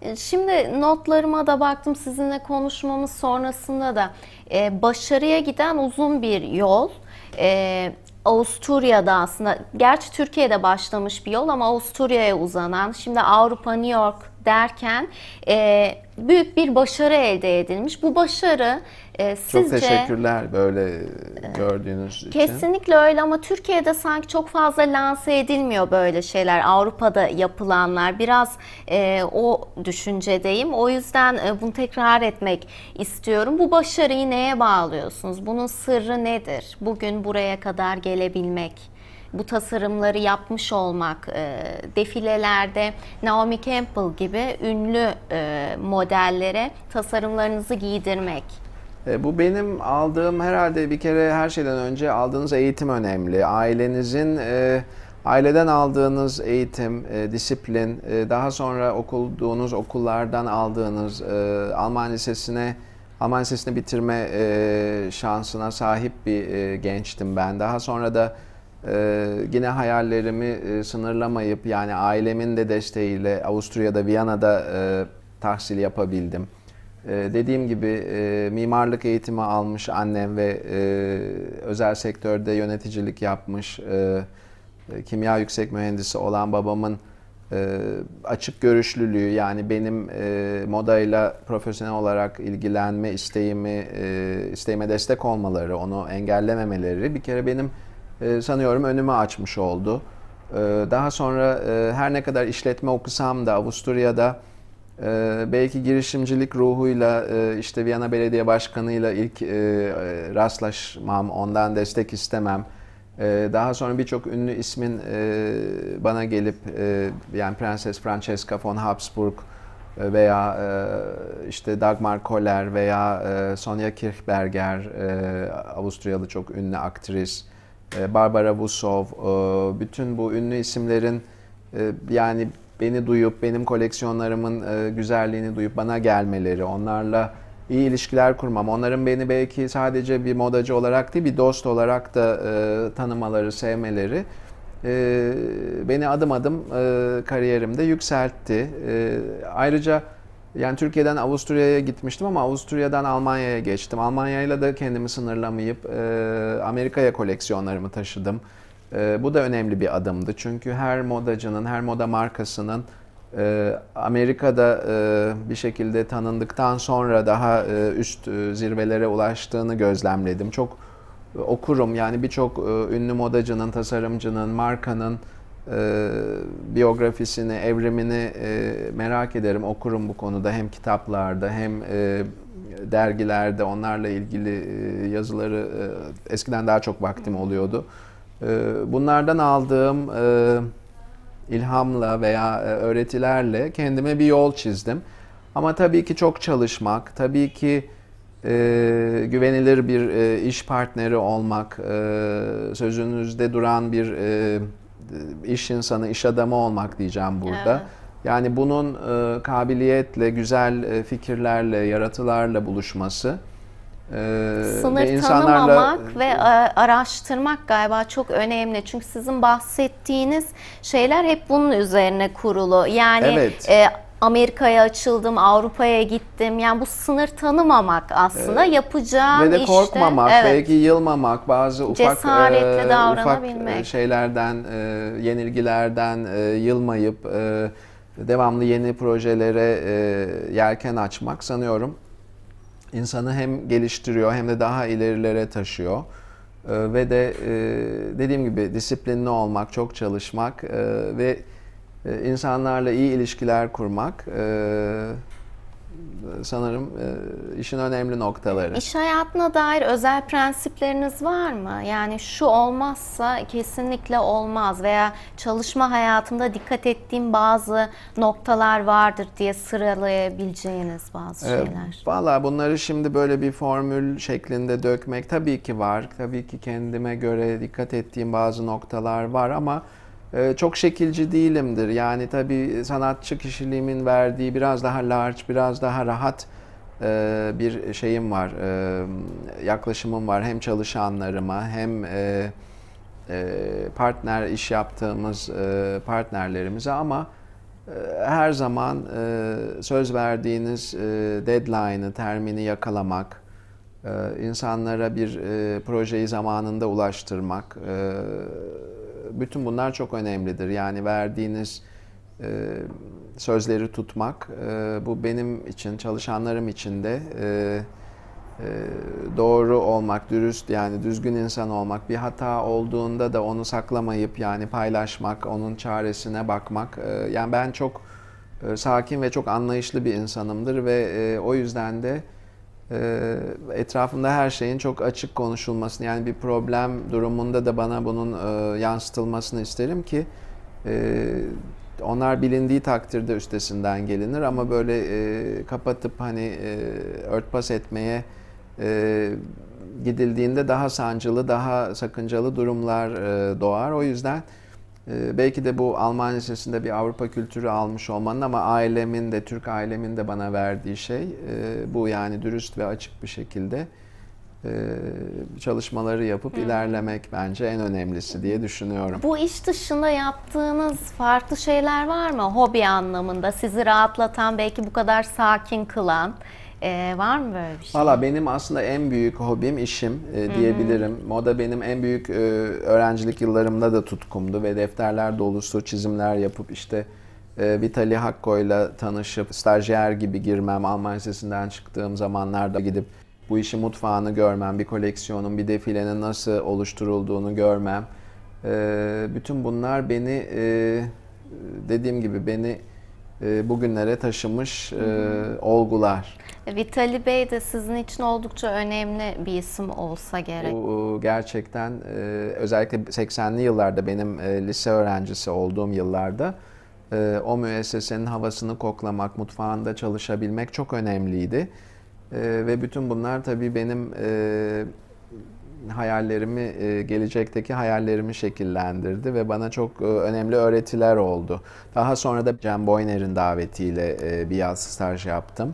Şimdi notlarıma da baktım sizinle konuşmamız sonrasında da başarıya giden uzun bir yol. Avusturya'da aslında, gerçi Türkiye'de başlamış bir yol ama Avusturya'ya uzanan, şimdi Avrupa, New York derken büyük bir başarı elde edilmiş. Bu başarı Çok sizce... teşekkürler böyle gördüğünüz için. Kesinlikle öyle ama Türkiye'de sanki çok fazla lanse edilmiyor böyle şeyler. Avrupa'da yapılanlar biraz o düşüncedeyim. O yüzden bunu tekrar etmek istiyorum. Bu başarıyı neye bağlıyorsunuz? Bunun sırrı nedir? Bugün buraya kadar gelebilmek, bu tasarımları yapmış olmak, defilelerde Naomi Campbell gibi ünlü modellere tasarımlarınızı giydirmek. Bu benim aldığım, herhalde bir kere her şeyden önce aldığınız eğitim önemli. Aileden aldığınız eğitim, disiplin, daha sonra okuduğunuz okullardan aldığınız Alman lisesini bitirme şansına sahip bir gençtim ben. Daha sonra da yine hayallerimi sınırlamayıp, yani ailemin de desteğiyle Avusturya'da, Viyana'da tahsil yapabildim. Dediğim gibi mimarlık eğitimi almış annem ve özel sektörde yöneticilik yapmış, kimya yüksek mühendisi olan babamın açık görüşlülüğü, yani benim modayla profesyonel olarak ilgilenme isteğime destek olmaları, onu engellememeleri bir kere benim sanıyorum önümü açmış oldu. Daha sonra her ne kadar işletme okusam da Avusturya'da belki girişimcilik ruhuyla işte Viyana Belediye Başkanı'yla ilk rastlaşmam, ondan destek istemem. Daha sonra birçok ünlü ismin bana gelip yani Prenses Francesca von Habsburg veya işte Dagmar Koller veya Sonja Kirchberger, Avusturyalı çok ünlü aktris, Barbara Wusow, bütün bu ünlü isimlerin yani beni duyup, benim koleksiyonlarımın güzelliğini duyup bana gelmeleri, onlarla iyi ilişkiler kurmam, onların beni belki sadece bir modacı olarak değil, bir dost olarak da tanımaları, sevmeleri beni adım adım kariyerimde yükseltti. Ayrıca yani Türkiye'den Avusturya'ya gitmiştim ama Avusturya'dan Almanya'ya geçtim. Almanya'yla da kendimi sınırlamayıp Amerika'ya koleksiyonlarımı taşıdım. Bu da önemli bir adımdı. Çünkü her modacının, her moda markasının Amerika'da bir şekilde tanındıktan sonra daha üst zirvelere ulaştığını gözlemledim. Çok okurum, yani birçok ünlü modacının, tasarımcının, markanın biyografisini, evrimini merak ederim, okurum bu konuda. Hem kitaplarda hem dergilerde onlarla ilgili yazıları eskiden daha çok vaktim oluyordu. Bunlardan aldığım ilhamla veya öğretilerle kendime bir yol çizdim. Ama tabii ki çok çalışmak, tabii ki güvenilir bir iş partneri olmak, sözünüzde duran bir iş insanı, iş adamı olmak diyeceğim burada. Evet. Yani bunun kabiliyetle, güzel fikirlerle, yaratılarla buluşması Sınır ve insanlarla tanımamak ve araştırmak galiba çok önemli. Çünkü sizin bahsettiğiniz şeyler hep bunun üzerine kurulu. Yani evet. Amerika'ya açıldım, Avrupa'ya gittim. Yani bu sınır tanımamak aslında yapacağın Ve de işte. korkmamak, Evet. belki yılmamak, bazı Cesaretle davranabilmek. ufak şeylerden, yenilgilerden yılmayıp devamlı yeni projelere yelken açmak sanıyorum insanı hem geliştiriyor hem de daha ilerilere taşıyor. Ve de dediğim gibi disiplinli olmak, çok çalışmak ve insanlarla iyi ilişkiler kurmak sanırım işin önemli noktaları. İş hayatına dair özel prensipleriniz var mı? Yani şu olmazsa kesinlikle olmaz veya çalışma hayatımda dikkat ettiğim bazı noktalar vardır diye sıralayabileceğiniz bazı şeyler. Valla bunları şimdi böyle bir formül şeklinde dökmek tabii ki var. Tabii ki kendime göre dikkat ettiğim bazı noktalar var ama çok şekilci değilimdir. Yani tabii sanatçı kişiliğimin verdiği biraz daha large, biraz daha rahat bir şeyim var, yaklaşımım var. Hem çalışanlarıma hem partner iş yaptığımız partnerlerimize ama her zaman söz verdiğiniz deadline'ı, termini yakalamak, insanlara bir projeyi zamanında ulaştırmak, bütün bunlar çok önemlidir. Yani verdiğiniz sözleri tutmak, bu benim için, çalışanlarım için de doğru olmak, dürüst, yani düzgün insan olmak, bir hata olduğunda da onu saklamayıp yani paylaşmak, onun çaresine bakmak. Yani ben çok sakin ve çok anlayışlı bir insanımdır ve o yüzden de etrafımda her şeyin çok açık konuşulmasını, yani bir problem durumunda da bana bunun yansıtılmasını isterim ki onlar bilindiği takdirde üstesinden gelinir, ama böyle kapatıp hani örtbas etmeye gidildiğinde daha sancılı, daha sakıncalı durumlar doğar. O yüzden belki de bu Alman Lisesi'nde bir Avrupa kültürü almış olmanın, ama ailemin de, Türk ailemin de bana verdiği şey bu, yani dürüst ve açık bir şekilde çalışmaları yapıp ilerlemek bence en önemlisi diye düşünüyorum. Bu iş dışında yaptığınız farklı şeyler var mı? Hobi anlamında sizi rahatlatan, belki bu kadar sakin kılan var mı böyle bir şey? Valla benim aslında en büyük hobim işim diyebilirim. Moda benim en büyük öğrencilik yıllarımda da tutkumdu ve defterler dolusu çizimler yapıp işte Vitali Hakko'yla tanışıp stajyer gibi girmem, Alman Lisesi'nden çıktığım zamanlarda gidip bu işi mutfağını görmem, bir koleksiyonun, bir defilenin nasıl oluşturulduğunu görmem. Bütün bunlar beni, dediğim gibi beni bugünlere taşımış olgular. Vitali Bey de sizin için oldukça önemli bir isim olsa gerek. Bu gerçekten özellikle 80'li yıllarda, benim lise öğrencisi olduğum yıllarda o müessesenin havasını koklamak, mutfağında çalışabilmek çok önemliydi. Ve bütün bunlar tabii benim hayallerimi, gelecekteki hayallerimi şekillendirdi ve bana çok önemli öğretiler oldu. Daha sonra da Cem Boyner'in davetiyle bir yaz staj yaptım.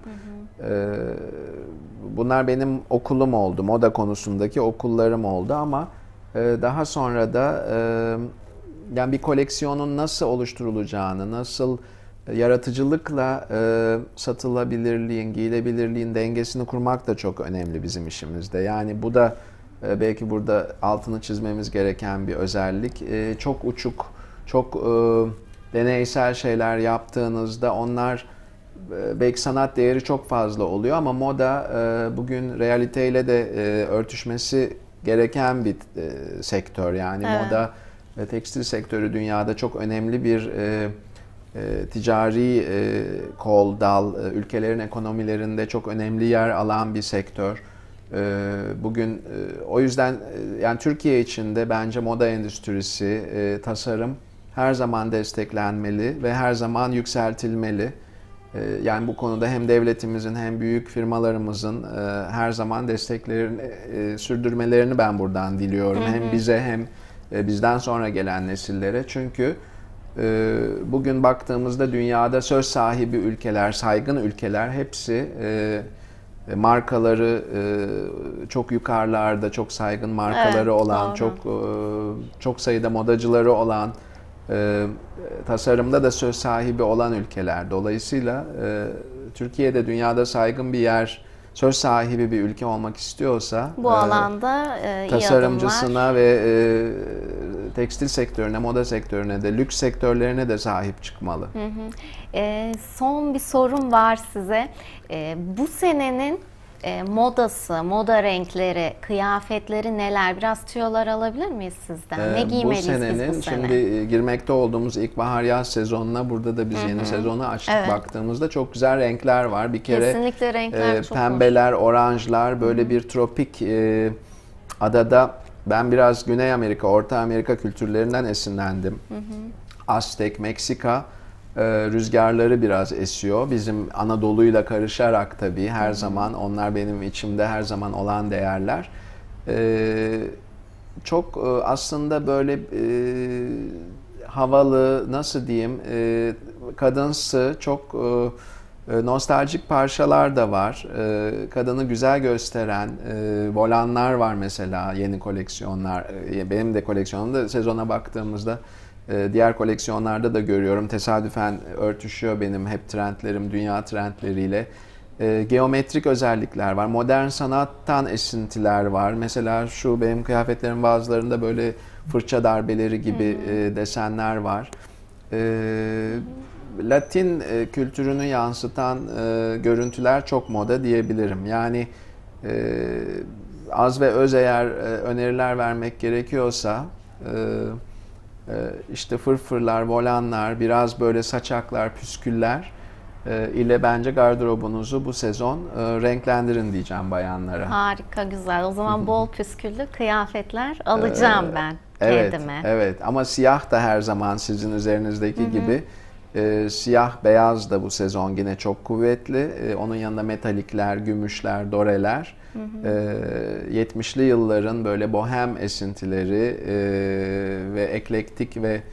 Bunlar benim okulum oldu, moda konusundaki okullarım oldu, ama daha sonra da yani bir koleksiyonun nasıl oluşturulacağını, nasıl yaratıcılıkla satılabilirliğin, giyilebilirliğin dengesini kurmak da çok önemli bizim işimizde. Yani bu da belki burada altını çizmemiz gereken bir özellik. Çok uçuk, çok deneysel şeyler yaptığınızda onlar belki sanat değeri çok fazla oluyor, ama moda bugün realiteyle de örtüşmesi gereken bir sektör. Yani evet. Moda ve tekstil sektörü dünyada çok önemli bir ticari kol, dal, ülkelerin ekonomilerinde çok önemli yer alan bir sektör. Bugün o yüzden yani Türkiye içinde bence moda endüstrisi, tasarım her zaman desteklenmeli ve her zaman yükseltilmeli. Yani bu konuda hem devletimizin hem büyük firmalarımızın her zaman desteklerini sürdürmelerini ben buradan diliyorum. Hem bize hem bizden sonra gelen nesillere. Çünkü bugün baktığımızda dünyada söz sahibi ülkeler, saygın ülkeler hepsi markaları çok yukarılarda, çok saygın markaları Evet, olan, çok sayıda modacıları olan, tasarımda da söz sahibi olan ülkeler. Dolayısıyla Türkiye'de dünyada saygın bir yer, söz sahibi bir ülke olmak istiyorsa bu alanda iyi tasarımcısına adımlar. ve tekstil sektörüne, moda sektörüne de, lüks sektörlerine de sahip çıkmalı. Son bir sorum var size. Bu senenin modası, moda renkleri, kıyafetleri neler? Biraz tüyolar alabilir miyiz sizden? Ne giymeliyiz bu biz senenin, bu sene? şimdi girmekte olduğumuz ilkbahar-yaz sezonuna, burada da biz yeni sezonu açtık. Evet. Baktığımızda çok güzel renkler var. Bir kere Kesinlikle renkler çok hoş. pembeler, oranjlar, böyle bir tropik adada. Ben biraz Güney Amerika, Orta Amerika kültürlerinden esinlendim. Aztek, Meksika rüzgarları biraz esiyor. Bizim Anadolu'yla karışarak tabii her zaman, onlar benim içimde her zaman olan değerler. Çok aslında böyle havalı, nasıl diyeyim, kadınsı, çok nostaljik parçalar da var. Kadını güzel gösteren volanlar var mesela, yeni koleksiyonlar. Benim de koleksiyonumda sezona baktığımızda Diğer koleksiyonlarda da görüyorum. Tesadüfen örtüşüyor benim hep trendlerim dünya trendleriyle. Geometrik özellikler var. Modern sanattan esintiler var. Mesela şu benim kıyafetlerimin bazılarında böyle fırça darbeleri gibi desenler var. Latin kültürünü yansıtan görüntüler çok moda diyebilirim. Yani az ve öz eğer öneriler vermek gerekiyorsa işte fırfırlar, volanlar, biraz böyle saçaklar, püsküller ile bence gardırobunuzu bu sezon renklendirin diyeceğim bayanlara. Harika, güzel. O zaman bol püsküllü kıyafetler alacağım ben Evet, kendime. evet. Ama siyah da her zaman sizin üzerinizdeki gibi. Siyah beyaz da bu sezon yine çok kuvvetli. Onun yanında metalikler, gümüşler, doreler. 70'li yılların böyle bohem esintileri ve eklektik ve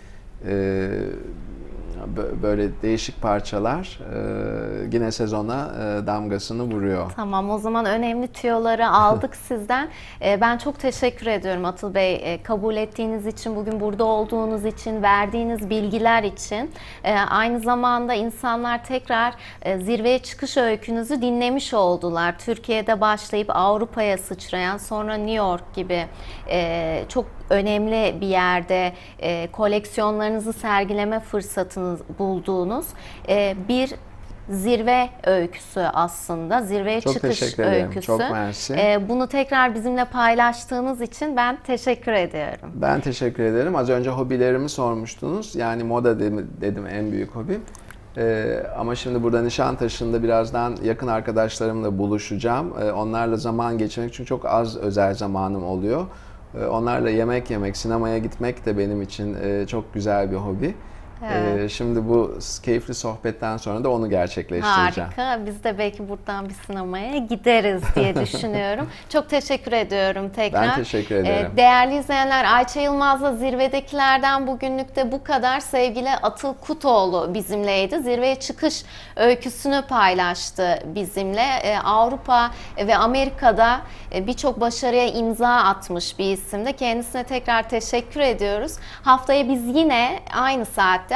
böyle değişik parçalar yine sezona damgasını vuruyor. Tamam, o zaman önemli tüyoları aldık sizden. Ben çok teşekkür ediyorum Atıl Bey. Kabul ettiğiniz için, bugün burada olduğunuz için, verdiğiniz bilgiler için. Aynı zamanda insanlar tekrar zirveye çıkış öykünüzü dinlemiş oldular. Türkiye'de başlayıp Avrupa'ya sıçrayan, sonra New York gibi çok önemli bir yerde koleksiyonlarınızı sergileme fırsatını bulduğunuz bir zirve öyküsü aslında. Zirveye Çok çıkış teşekkür ederim. öyküsü. Çok mersi. Bunu tekrar bizimle paylaştığınız için ben teşekkür ediyorum. Ben teşekkür ederim. Az önce hobilerimi sormuştunuz. Yani moda dedim en büyük hobim. Ama şimdi burada Nişantaşı'nda birazdan yakın arkadaşlarımla buluşacağım. Onlarla zaman geçirmek için çok az özel zamanım oluyor. Onlarla yemek yemek, sinemaya gitmek de benim için çok güzel bir hobi. Evet. Şimdi bu keyifli sohbetten sonra da onu gerçekleştireceğim. Harika. Biz de belki buradan bir sinemaya gideriz diye düşünüyorum. Çok teşekkür ediyorum tekrar. Ben teşekkür ederim. Değerli izleyenler, Ayça Yılmaz'la Zirvedekilerden bugünlük de bu kadar. Sevgili Atıl Kutoğlu bizimleydi. Zirveye çıkış öyküsünü paylaştı bizimle. Avrupa ve Amerika'da birçok başarıya imza atmış bir isimdi. Kendisine tekrar teşekkür ediyoruz. Haftaya biz yine aynı saatte